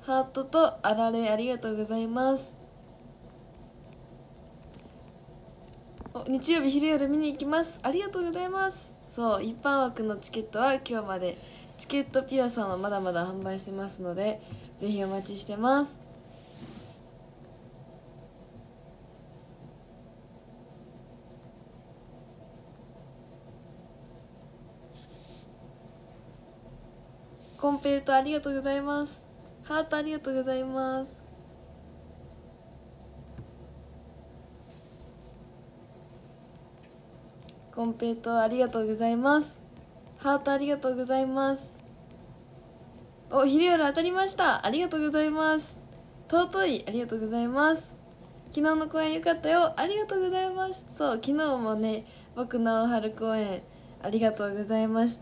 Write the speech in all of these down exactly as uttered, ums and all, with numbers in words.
ハートとあられありがとうございます。お日曜日昼夜見に行きます。ありがとうございます。そう一般枠のチケットは今日まで。チケットピアさんはまだまだ販売してますのでぜひお待ちしてます。コンペイトありがとうございます。ハートありがとうございます。コンペイトありがとうございます。ハートありがとうございます。お昼夜当たりました。ありがとうございます。尊いありがとうございます。昨日の公演良かったよ。ありがとうございます。そう昨日もね僕の春公演ありがとうございました。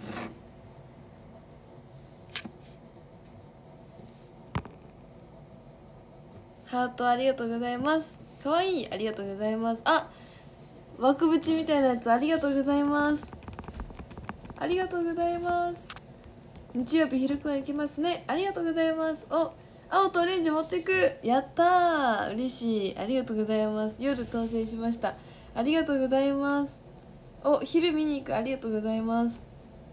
ハートありがとうございます。かわいいありがとうございます。あ枠縁みたいなやつありがとうございます。ありがとうございます。日曜日昼公演行きますね。ありがとうございます。お青とオレンジ持ってく。やったー嬉しいありがとうございます。夜当選しました。ありがとうございます。お昼見に行くありがとうございます。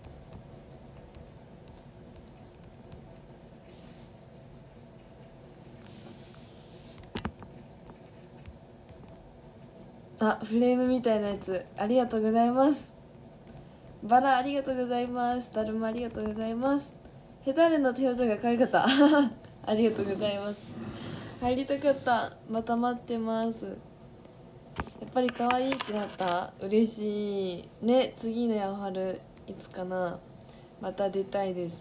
あフレームみたいなやつありがとうございます。バラありがとうございます。だるまありがとうございます。ヘタレの表情が可愛かったありがとうございます。入りたかった。また待ってます。やっぱり可愛いってなった。嬉しいね。次のヤオハルいつかな。また出たいです。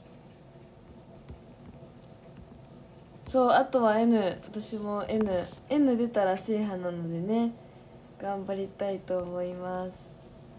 そうあとは N 私も N N 出たら制覇なのでね頑張りたいと思います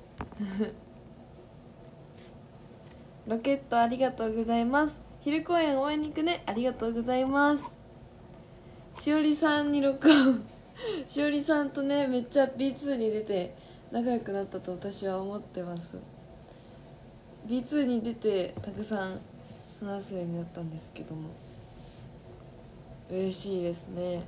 ロケットありがとうございます。昼公演応援に行くねありがとうございます。しおりさんに録音しおりさんとねめっちゃ ビーツー に出て仲良くなったと私は思ってます。 ビーツー に出てたくさん話すようになったんですけども嬉しいですね。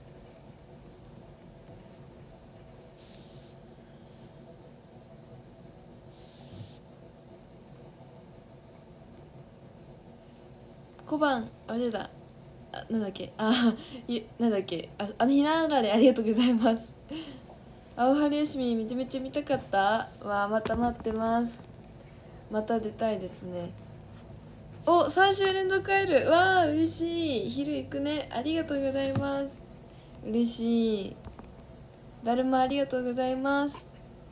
小判あれだあなんだっけあいなんだっけああのひなあられありがとうございます青春よしみめちゃめちゃ見たかったわあまた待ってます。また出たいですね。おさん週連続会えるわあ嬉しい。昼行くねありがとうございます。嬉しい。だるまありがとうございます。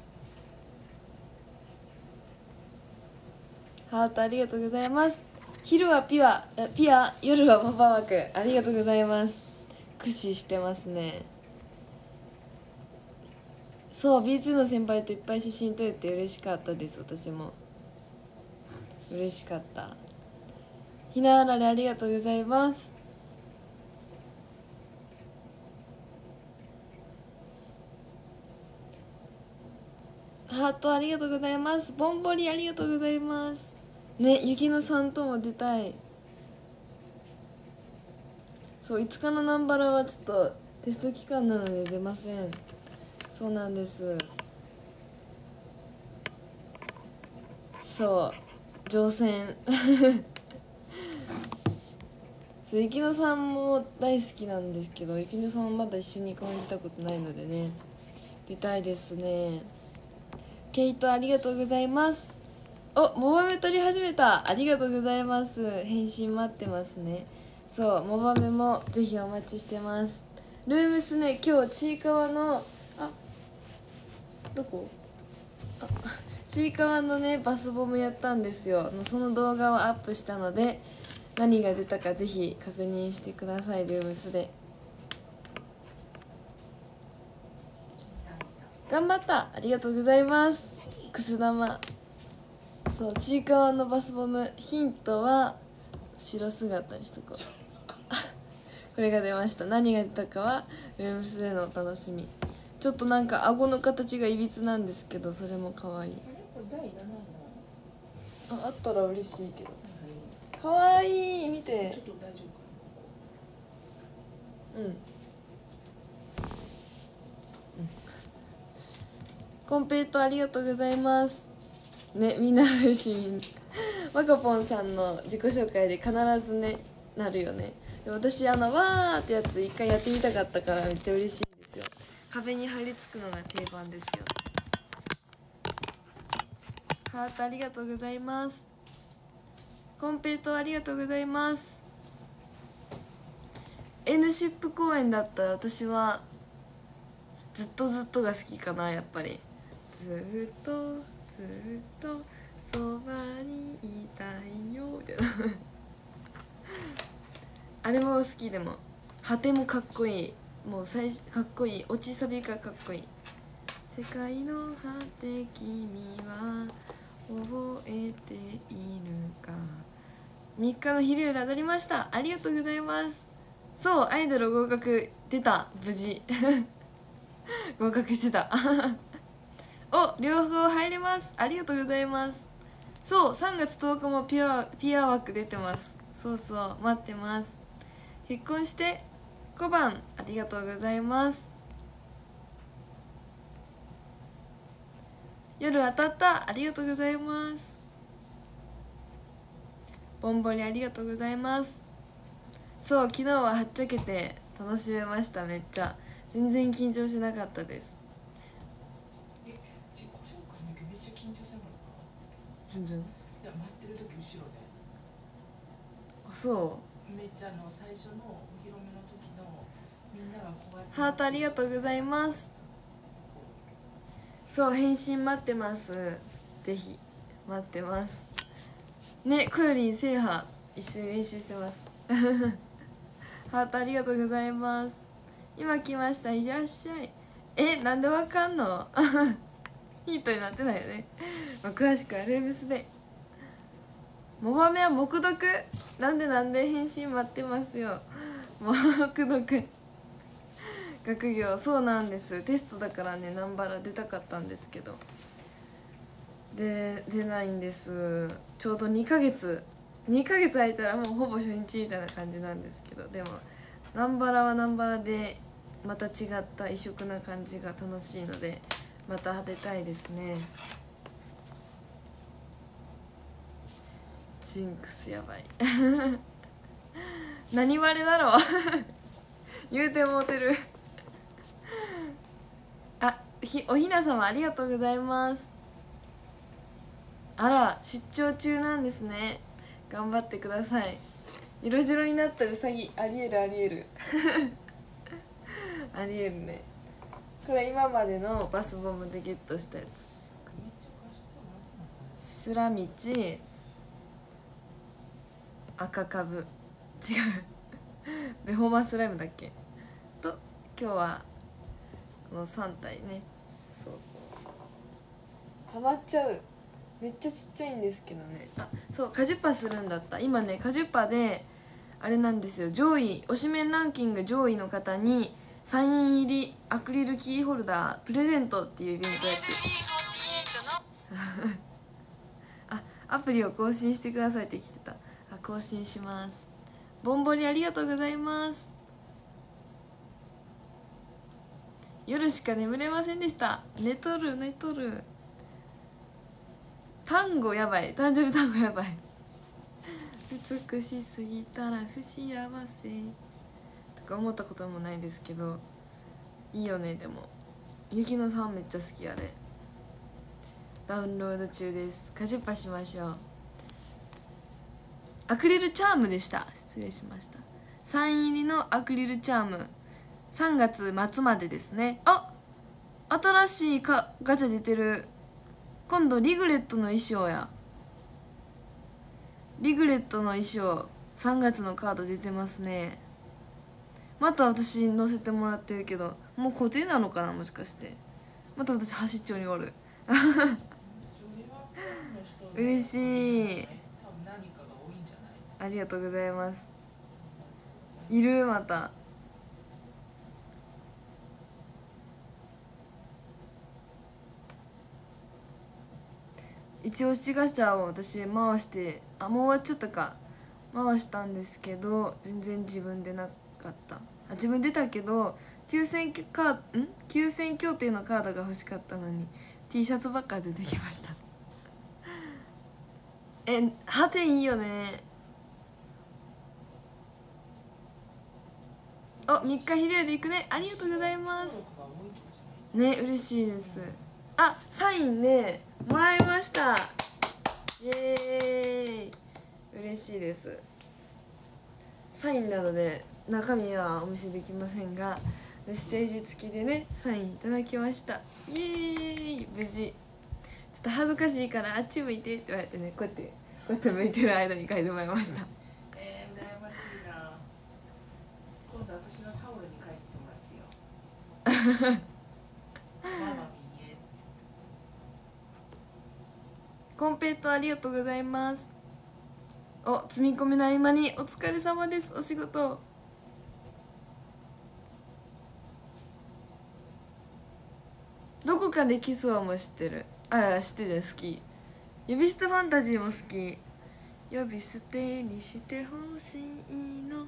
ハートありがとうございます。昼はピュアピュア夜はパパ枠ありがとうございます。駆使してますね。そう ビーツー の先輩といっぱい写真撮れて嬉しかったです。私も嬉しかった。ひなあられありがとうございます。ハートありがとうございます。ボンボリありがとうございますね。ゆきのさんとも出たい。そういつかの南原はちょっとテスト期間なので出ません。そうなんです。そう乗船そうゆきのさんも大好きなんですけどゆきのさんはまだ一緒に公演したことないのでね出たいですね。ケイトありがとうございます。おモバメ撮り始めたありがとうございます。返信待ってますね。そうモバメもぜひお待ちしてます。ルームスね今日ちいかわのあどこあちいかわのねバスボムやったんですよ。その動画をアップしたので何が出たかぜひ確認してください。ルームスで頑張ったありがとうございます。くす玉そうちいかわのバスボムヒントは白姿にしとこうこれが出ました。何が出たかはルームスでのお楽しみ。ちょっとなんか顎の形がいびつなんですけどそれも可愛い。ああったら嬉しいけどかわいい。見て。 ちょっと大丈夫かうん、うん、コンペイトありがとうございますね。みんな嬉しい。ワカポンさんの自己紹介で必ずねなるよね。で私あのわーってやつ一回やってみたかったからめっちゃ嬉しいんですよ。壁に張り付くのが定番ですよ。ハートありがとうございます。コンペイトありがとうございます。 N シップ公演だったら私はずっとずっとが好きかな。やっぱりずっとずっとそばにいたいよみたいなあれも好き。でも果てもかっこいい。もう最かっこいい。落ちサビがかっこいい。世界の果て君は覚えているか。みっかの昼より当たりました。ありがとうございます。そうアイドル合格出た無事合格してたお両方入れます。ありがとうございます。そうさんがつとおかもピュアピュア枠出てます。そうそう待ってます。結婚してごばんありがとうございます。夜当たったありがとうございます。ボンボリありがとうございます。そう昨日ははっちゃけて楽しめました。めっちゃ全然緊張しなかったです。 え自己紹介の時めっちゃ緊張しなかった？ 全然。 いや待ってる時後ろであそめっちゃあの最初のお披露目の時のみんながこうやってうハートありがとうございます。そう返信待ってます。ぜひ待ってますね。コヨリン制覇一緒に練習してますハートありがとうございます。今来ました。いらっしゃい。えなんでわかんのヒントになってないよねまあ詳しくはルームスで。モバメは黙読なんでなんで返信待ってますよ黙読学業そうなんです。テストだからね南原出たかったんですけどで出ないんです。ちょうどにかげつにかげつ空いたらもうほぼ初日みたいな感じなんですけど、でも南原は南原でまた違った異色な感じが楽しいのでまた出たいですね。ジンクスやばい何割れだろう言うてもうてるあひおひな様ありがとうございます。あら出張中なんですね。頑張ってください。色白になったうさぎありえるありえるありえるね。これ今までのバスボムでゲットしたやつ。スラミチ赤かぶ違うベホマスライムだっけと今日はこのさん体ね。そうそうハマっちゃう。めっちゃちっちゃいんですけどね。あそうカジュッパするんだった。今ねカジュッパであれなんですよ。上位推しメンランキング上位の方にサイン入りアクリルキーホルダープレゼントっていうイベントやってあアプリを更新してくださいって来てた。あ更新します。ボンボリありがとうございます。夜しか眠れませんでした。寝とる寝とる。単語やばい。誕生日単語やばい美しすぎたら不幸せとか思ったこともないですけどいいよね。でも雪乃さんめっちゃ好き。あれダウンロード中です。カジュッパしましょう。アクリルチャームでした。失礼しました。サイン入りのアクリルチャームさんがつ末までですね。あ新しいかガチャ出てる。今度リグレットの衣装や。リグレットの衣装さんがつのカード出てますね。また私乗せてもらってるけどもう固定なのかな。もしかしてまた私端っちょにおる嬉しい。ありがとうございます。いるまた一押しガチャを私回して、あもう終わっちゃったか。 回したんですけど全然自分でなかった。あ、自分出たけど休戦カーん休戦協定のカードが欲しかったのに T シャツばっか出てきましたえ、ハテいいよね。お、みっか秀頼行くね。ありがとうございますね、嬉しいです。あ、サインねもらいました。イエーイ、嬉しいです。サインなどで中身はお見せできませんがメッセージ付きでねサインいただきました。イエーイ、無事。ちょっと恥ずかしいからあっち向いてって言われてね、こうやってこうやって向いてる間に書いてもらいましたえー、羨ましいな。今度私のタオルに書いてもらってよママミーへ。 コンペイトありがとうございます。お、積み込みの合間にお疲れ様です。お仕事どこかでキスはも知ってる。あ、知ってるじゃん、好き。呼び捨てファンタジーも好き。呼び捨てにしてほしいの。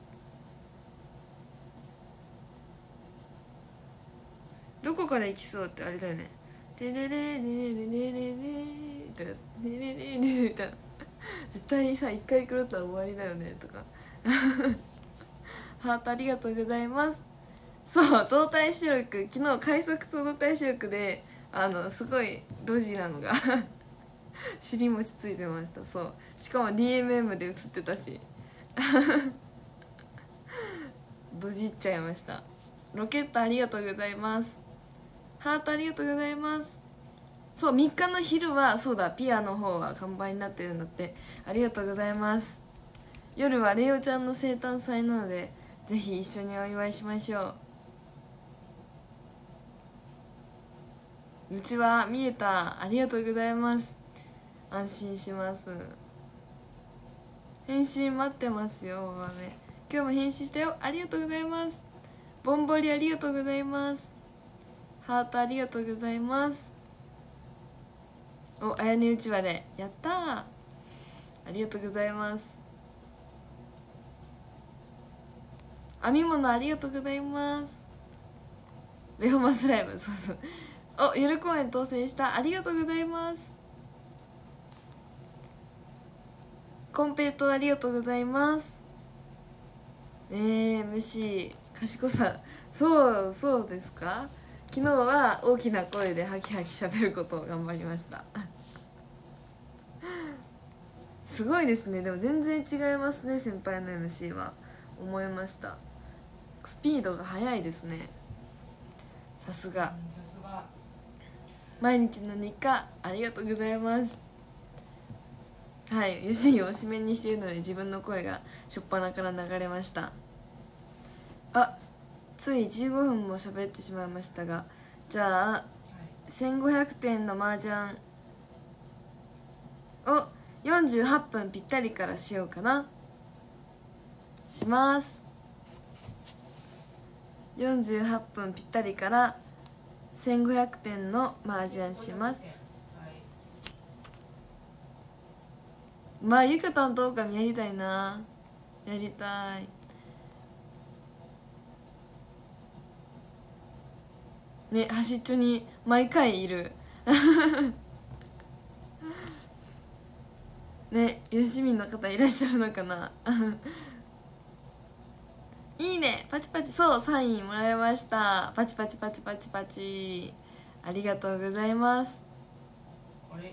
どこかでキスをってあれだよね。テレレレレレレレみたいな、レレレレみたいな。絶対さ一回狂ったら終わりだよねとかハートありがとうございます。そう、動体視力、昨日快速と動体視力であのすごいドジなのが尻餅ついてました。そう、しかも ディーエムエム で映ってたしドジっちゃいました。ロケットありがとうございます。ハートありがとうございます。そう、みっかの昼はそうだ、ピアの方は完売になってるんだって。ありがとうございます。夜はレオちゃんの生誕祭なのでぜひ一緒にお祝いしましょう。うちは見えた。ありがとうございます。安心します。返信待ってますよ。大雨今日も返信したよ。ありがとうございます。ボンボリありがとうございます。ハートありがとうございます。お、あやねうちわでやったー。ありがとうございます。編み物ありがとうございます。ベホマスライム、そうそう。お、夜公演当選した。ありがとうございます。コンペイトありがとうございます。ねえ、エムシー 賢さ、そうそうですか。昨日は大きな声でハキハキしゃべることを頑張りましたすごいですね。でも全然違いますね、先輩の エムシー は。思いました。スピードが速いですね。さすが。 さすが。 毎日の日課ありがとうございます。はい、ユシンをおしめにしているので自分の声が初っ端から流れました。あ、ついじゅうごふんも喋ってしまいましたが、じゃあ、はい、せんごひゃくてんの麻雀をよんじゅうはっぷんぴったりからしようかな。します。よんじゅうはっぷんぴったりからせんごひゃくてんの麻雀します。まあゆかたんとオオカミやりたいな。やりたいね。端っちょに毎回いるね、よしみんの方いらっしゃるのかないいね、パチパチ。そう、サインもらいました。パチパチパチパチパチ、ありがとうございます。 あれ、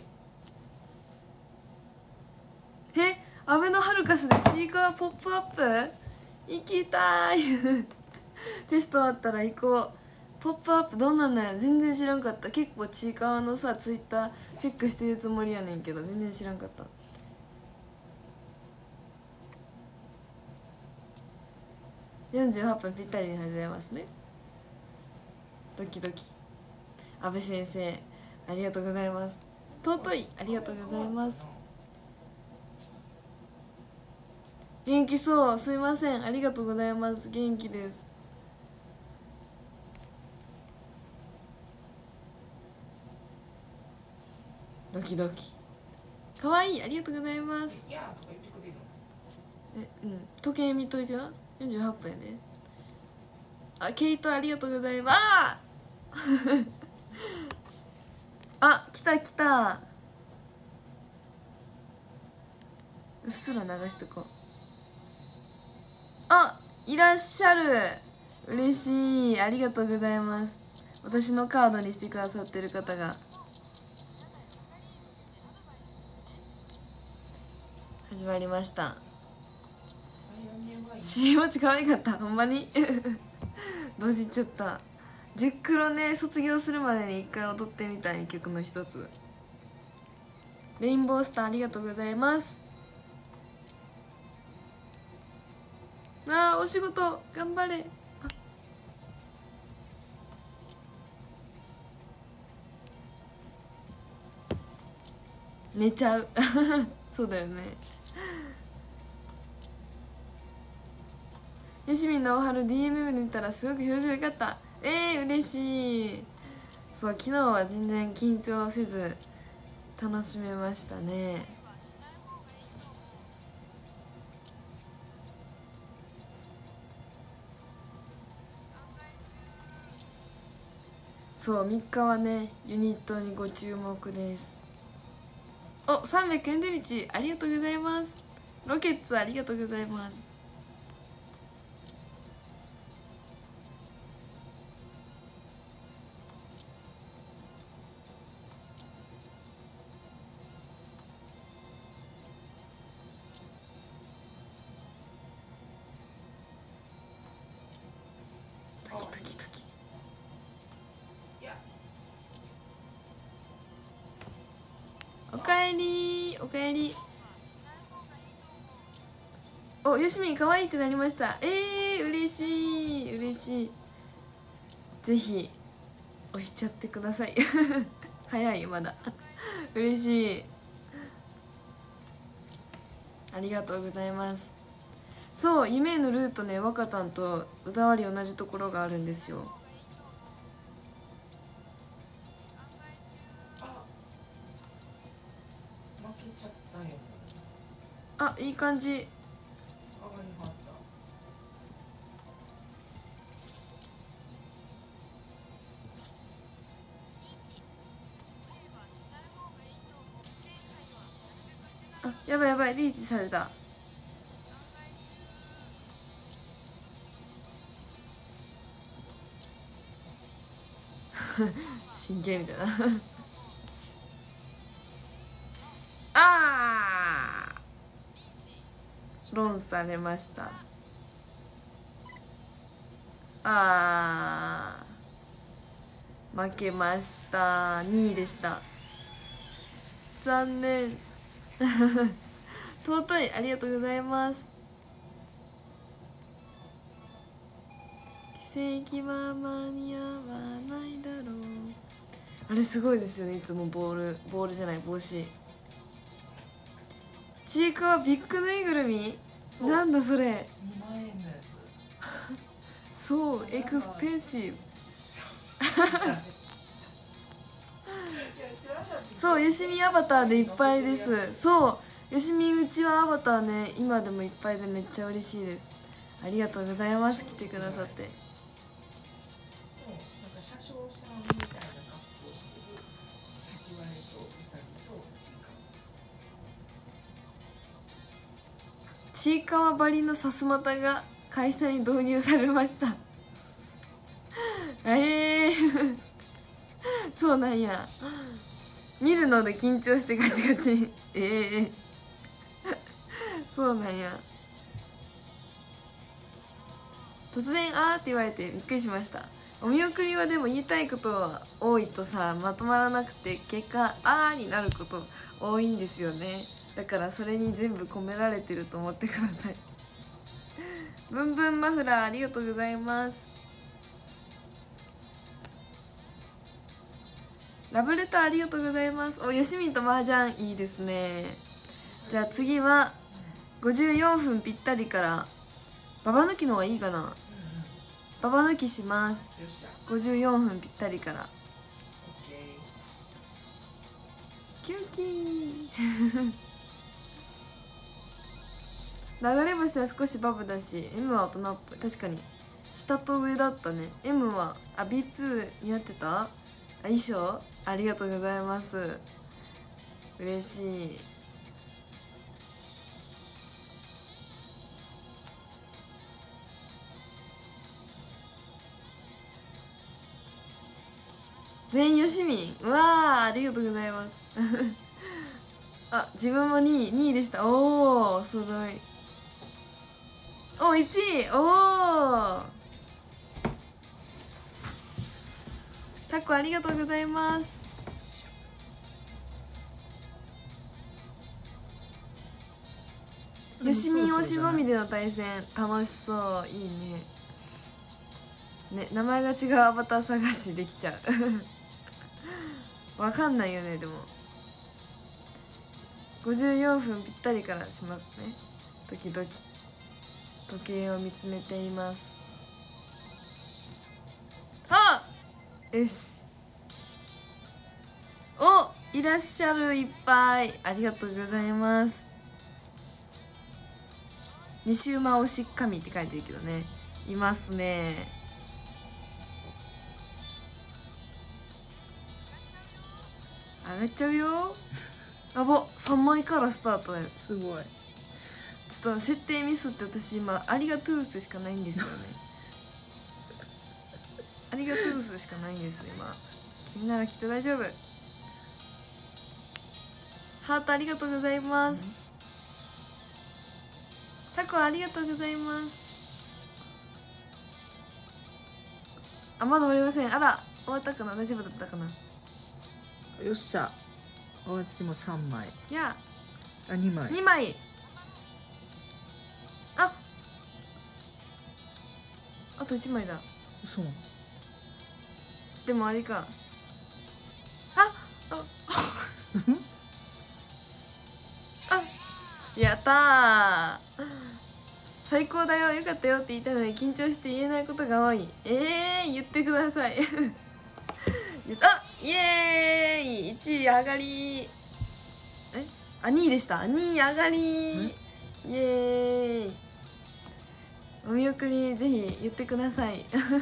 え、アベノハルカスでちいかわポップアップ行きたいテスト終わったら行こう。ポップアップどんなんなんやろ、全然知らんかった。結構ちいかわのさツイッターチェックしてるつもりやねんけど全然知らんかった。よんじゅうはっぷんぴったりに始めますね。ドキドキ。安倍先生ありがとうございます。尊い、ありがとうございます。元気そう、すいません、ありがとうございます。元気です。ドキドキ。かわいい、ありがとうございます。 えうん時計見といてな。よんじゅうはっぷんやね。あケイトありがとうございます。あ来た来た。うっすら流しとこう。あいらっしゃる。嬉しい、ありがとうございます。私のカードにしてくださってる方が。始まりました。尻餅可愛かった。ほんまに同時っちゃった。ジュックロね卒業するまでに一回踊ってみたい曲の一つ。レインボースターありがとうございます。あーお仕事頑張れ。寝ちゃうそうだよね。よしみんのおはる ディーエムエム で見たらすごく表情良かった。えー、嬉しい。そう昨日は全然緊張せず楽しめましたね。そうみっかはねユニットにご注目です。おさんびゃくよんじゅうにちありがとうございます。ロケッツありがとうございます。ドキドキドキ。おかえりおかえり。およしみん可愛いってなりました。えー、嬉しい嬉しい。ぜひ押しちゃってください早いまだ嬉しい、ありがとうございます。そう夢のルートね若たんと歌割り同じところがあるんですよ。あいい感じ。あやばいやばいリーチされた真剣みたいなあーロンされました。あー負けました。にいでした。残念尊いありがとうございます。奇跡は間に合わないだろう。あれすごいですよね。いつもボールボールじゃない帽子。ちいかわビッグぬいぐるみなんだそれ。 にまんえんのやつそうエクスペンシブそうよしみアバターでいっぱいです。そうよしみうちはアバターね今でもいっぱいでめっちゃ嬉しいです。ありがとうございます。来てくださって。 なんか車掌さんみたいな格好してるハチワレとウサギとチーカワ。 ちいかわばりのさすまたが会社に導入されましたええーそうなんや。見るので緊張してガチガチええー、そうなんや。突然「あー」って言われてびっくりしました。お見送りはでも言いたいことは多いとさまとまらなくて結果「あー」になること多いんですよね。だからそれに全部込められてると思ってくださいブンブンマフラーありがとうございます。ラブレターありがとうございます。およしみんと麻雀いいですね。じゃあ次はごじゅうよんふんぴったりからババ抜きの方がいいかな。ババ抜きします。ごじゅうよんふんぴったりからキュンキー流れ星は少しバブだし エム は大人っぽい。確かに下と上だったね。 エム はあ ビーツー 似合ってた。あ衣装ありがとうございます。嬉しい。全員よしみん、うわーありがとうございますあ自分もにいにいでした。おおお揃い。おいちい。おおタコありがとうございます。よしみん推しのみでの対戦楽しそう。いいね。ね名前が違うアバター探しできちゃうわかんないよね。でもごじゅうよんふんぴったりからしますね。時々時計を見つめています。あよし。おいらっしゃる。いっぱいありがとうございます。西馬推し神って書いてるけどね、いますね。上がっちゃうよやばさんまいからスタートや。 すごい。 ちょっと設定ミスって私今ありがトゥースしかないんですよねありがトゥースしかないんです今。君ならきっと大丈夫。ハートありがとうございます。タコありがとうございます。あまだ終わりません。あら終わったかな。大丈夫だったかな。 よっしゃ。私もさんまい。 いやあにまい。 にまい。ああといちまいだ。 そう。 でもあれか。あああやったー最高だよよかったよって言いたいのに緊張して言えないことが多い。えー、言ってくださいあイエーイいちい上がり。えあにいでした。にい上がり。イエーイ。お見送りぜひ言ってください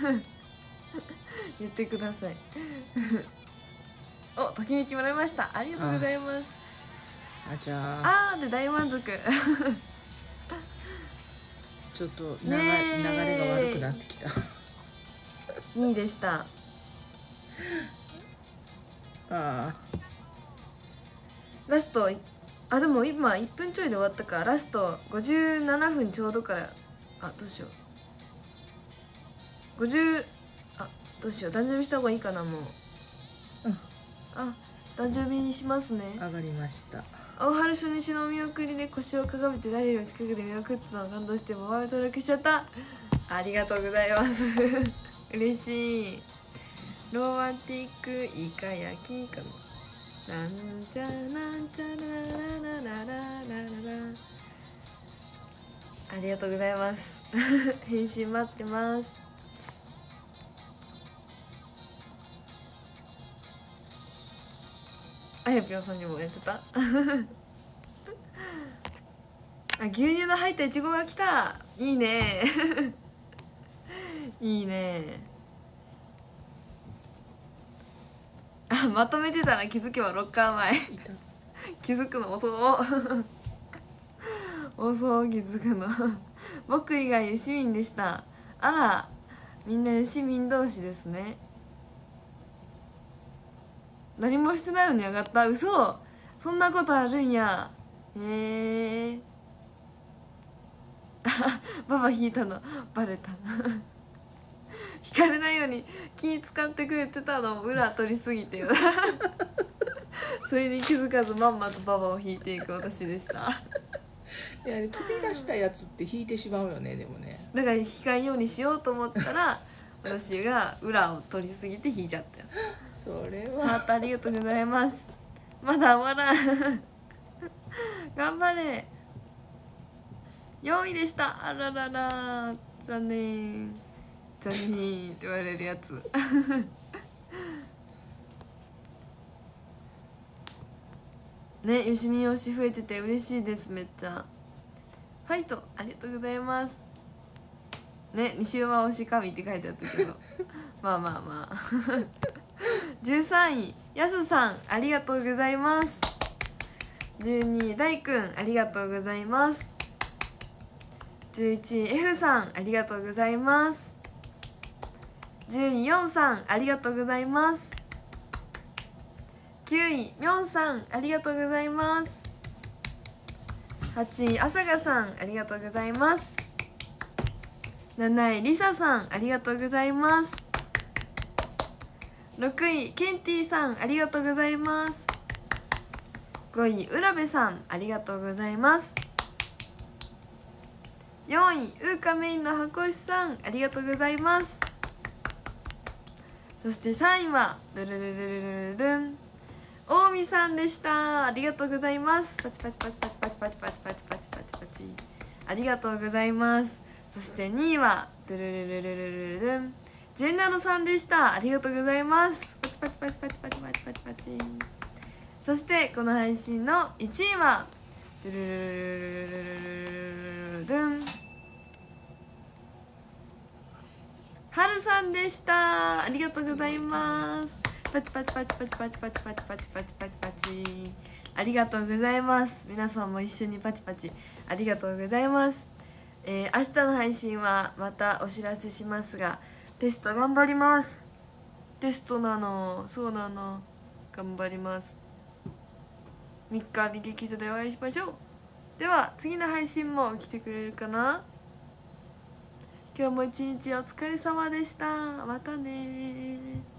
言ってくださいおときめきもらいました。ありがとうございます。 あじゃああーで大満足ちょっと流流れが悪くなってきたにいでした。 ああラストあでも今いっぷんちょいで終わったか。ラストごじゅうななふんちょうどから。あどうしようごじゅうあどうしよう誕生日した方がいいかなもう、 うん、 あ誕生日にしますね。 上がりました。 大春初日のお見送りで腰をかがめて誰よりも近くで見送ったのを感動してモバイル登録しちゃった。ありがとうございます嬉しい。ロマンティックイカ焼きかな。なんちゃなんちゃらららららららら。ありがとうございます返信待ってます。あやぴょんさんにもやっちゃったあ牛乳の入ったいちごが来た。いいねいいね。あまとめてたら気づけばロッカー前気づくの遅遅気づくの僕以外市民でした。あらみんな市民同士ですね。何もしてないのに上がった。嘘そんなことあるんや。へえー、ババ引いたのバレた引かれないように気使ってくれてたのを裏取りすぎてよそれに気づかずまんまとババを引いていく私でしたいや飛び出したやつって引いてしまうよね。でもねだから引かんようにしようと思ったら私が裏を取りすぎて引いちゃったよ。 それハはートありがとうございます。まだ終わらん頑張れ。よんいでした。あららら残念残念って言われるやつねよしみ推し増えてて嬉しいです。めっちゃファイトありがとうございますね。西馬推し神って書いてあったけどまあまあまあじゅうさんいやすさんありがとうございます。じゅうにい大くんありがとうございます。じゅういちい F さんありがとうございます。じゅういよんさんありがとうございます。きゅういみょんさんありがとうございます。はちいあさがさんありがとうございます。なないりささんありがとうございます。ろくいケンティさんありがとうございます。ごいうらべさんありがとうございます。よんいうーかメインの箱石さんありがとうございます。そしてさんいはルルルルルルルルン大見さんでした。ありがとうございます。パチパチパチパチパチパチパチパチパチパチパチありがとうございます。そしてにいはルルルルルルルルルンジェンナロさんでした。ありがとうございます。パチパチパチパチパチパチパチパチそしてこの配信のいちいはルルルルルルルルルルルンはるさんでした。ありがとうございます。パチパチパチパチパチパチパチパチパチパチパチありがとうございます。皆さんも一緒にパチパチありがとうございます。えー、明日の配信はまたお知らせしますが、テスト頑張ります。テストなの、そうなの、頑張ります。みっかに劇場でお会いしましょう。では次の配信も来てくれるかな。今日も一日お疲れ様でした。またね。